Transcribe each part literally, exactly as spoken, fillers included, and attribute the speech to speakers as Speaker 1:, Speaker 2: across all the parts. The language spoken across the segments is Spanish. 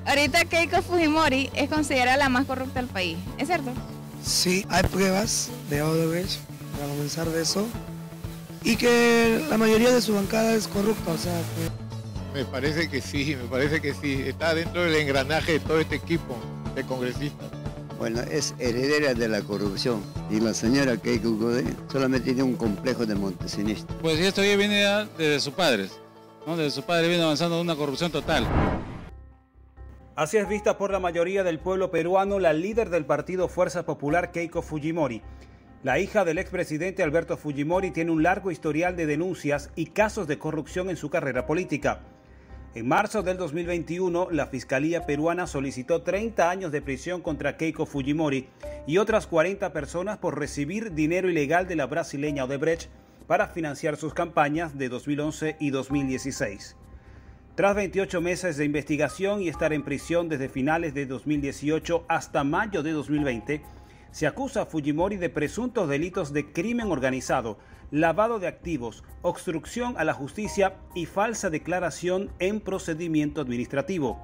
Speaker 1: Ahorita Keiko Fujimori es considerada la más corrupta del país, ¿es cierto?
Speaker 2: Sí, hay pruebas de Odebrecht, para comenzar de eso, y que la mayoría de su bancada es corrupta, o sea... Que...
Speaker 3: Me parece que sí, me parece que sí, está dentro del engranaje de todo este equipo de congresistas.
Speaker 4: Bueno, es heredera de la corrupción y la señora Keiko Godé solamente tiene un complejo de montesinista.
Speaker 5: Pues esto ya viene ya desde sus padres, ¿no? Desde su padre viene avanzando en una corrupción total.
Speaker 6: Así es vista por la mayoría del pueblo peruano la líder del partido Fuerza Popular, Keiko Fujimori. La hija del expresidente Alberto Fujimori tiene un largo historial de denuncias y casos de corrupción en su carrera política. En marzo del dos mil veintiuno, la Fiscalía peruana solicitó treinta años de prisión contra Keiko Fujimori y otras cuarenta personas por recibir dinero ilegal de la brasileña Odebrecht para financiar sus campañas de dos mil once y dos mil dieciséis. Tras veintiocho meses de investigación y estar en prisión desde finales de dos mil dieciocho hasta mayo de dos mil veinte, se acusa a Fujimori de presuntos delitos de crimen organizado, lavado de activos, obstrucción a la justicia y falsa declaración en procedimiento administrativo.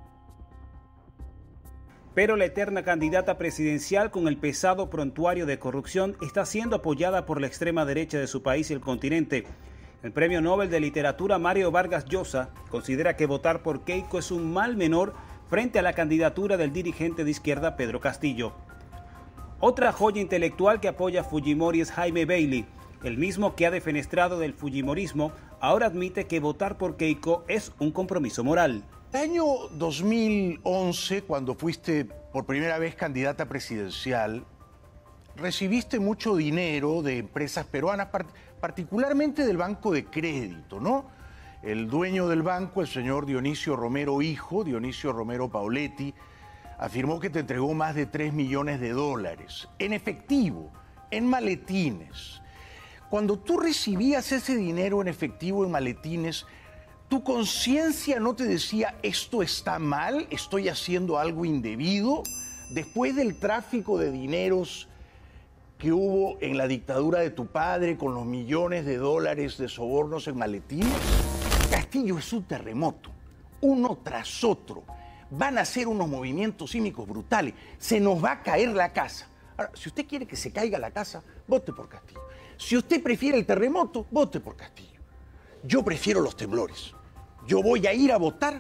Speaker 6: Pero la eterna candidata presidencial con el pesado prontuario de corrupción está siendo apoyada por la extrema derecha de su país y el continente. El Premio Nobel de Literatura Mario Vargas Llosa considera que votar por Keiko es un mal menor frente a la candidatura del dirigente de izquierda Pedro Castillo. Otra joya intelectual que apoya a Fujimori es Jaime Bailey. El mismo que ha defenestrado del fujimorismo, ahora admite que votar por Keiko es un compromiso moral.
Speaker 7: El año dos mil once, cuando fuiste por primera vez candidata presidencial, recibiste mucho dinero de empresas peruanas, particularmente del Banco de Crédito, ¿no? El dueño del banco, el señor Dionisio Romero hijo, Dionisio Romero Pauletti, afirmó que te entregó más de tres millones de dólares, en efectivo, en maletines. Cuando tú recibías ese dinero en efectivo, en maletines, ¿tu conciencia no te decía, esto está mal, estoy haciendo algo indebido? Después del tráfico de dineros que hubo en la dictadura de tu padre con los millones de dólares de sobornos en maletines, Castillo es un terremoto, uno tras otro. Van a hacer unos movimientos sísmicos brutales, se nos va a caer la casa. Ahora, si usted quiere que se caiga la casa, vote por Castillo. Si usted prefiere el terremoto, vote por Castillo. Yo prefiero los temblores. Yo voy a ir a votar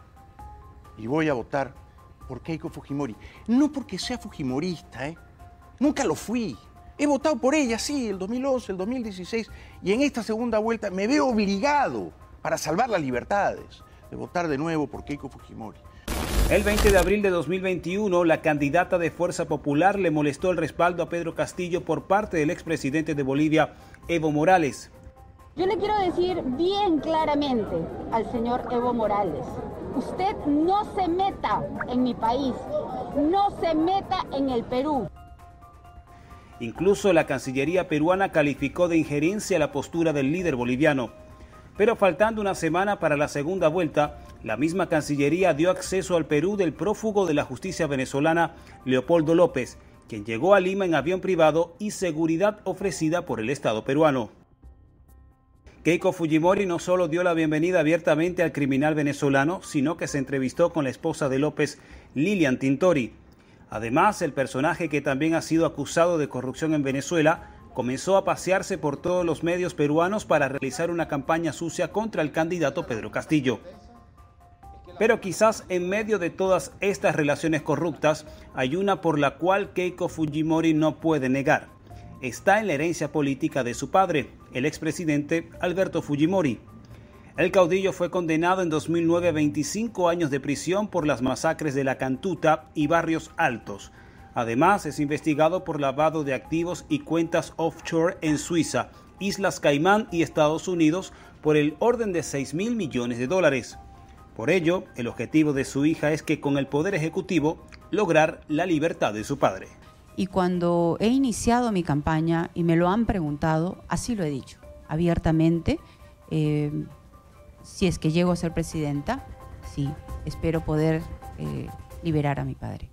Speaker 7: y voy a votar por Keiko Fujimori. No porque sea fujimorista, ¿eh? Nunca lo fui. He votado por ella, sí, el dos mil once, el dos mil dieciséis, y en esta segunda vuelta me veo obligado, para salvar las libertades, de votar de nuevo por Keiko Fujimori.
Speaker 6: El veinte de abril de dos mil veintiuno, la candidata de Fuerza Popular le molestó el respaldo a Pedro Castillo por parte del expresidente de Bolivia, Evo Morales.
Speaker 8: Yo le quiero decir bien claramente al señor Evo Morales, usted no se meta en mi país, no se meta en el Perú.
Speaker 6: Incluso la Cancillería peruana calificó de injerencia la postura del líder boliviano. Pero faltando una semana para la segunda vuelta, la misma Cancillería dio acceso al Perú del prófugo de la justicia venezolana, Leopoldo López, quien llegó a Lima en avión privado y seguridad ofrecida por el Estado peruano. Keiko Fujimori no solo dio la bienvenida abiertamente al criminal venezolano, sino que se entrevistó con la esposa de López, Lilian Tintori. Además, el personaje que también ha sido acusado de corrupción en Venezuela comenzó a pasearse por todos los medios peruanos para realizar una campaña sucia contra el candidato Pedro Castillo. Pero quizás en medio de todas estas relaciones corruptas hay una por la cual Keiko Fujimori no puede negar. Está en la herencia política de su padre, el expresidente Alberto Fujimori. El caudillo fue condenado en dos mil nueve a veinticinco años de prisión por las masacres de La Cantuta y Barrios Altos. Además, es investigado por lavado de activos y cuentas offshore en Suiza, Islas Caimán y Estados Unidos por el orden de seis mil millones de dólares. Por ello, el objetivo de su hija es que con el Poder Ejecutivo lograr la libertad de su padre.
Speaker 9: Y cuando he iniciado mi campaña y me lo han preguntado, así lo he dicho, abiertamente, eh, si es que llego a ser presidenta, sí, espero poder eh, liberar a mi padre.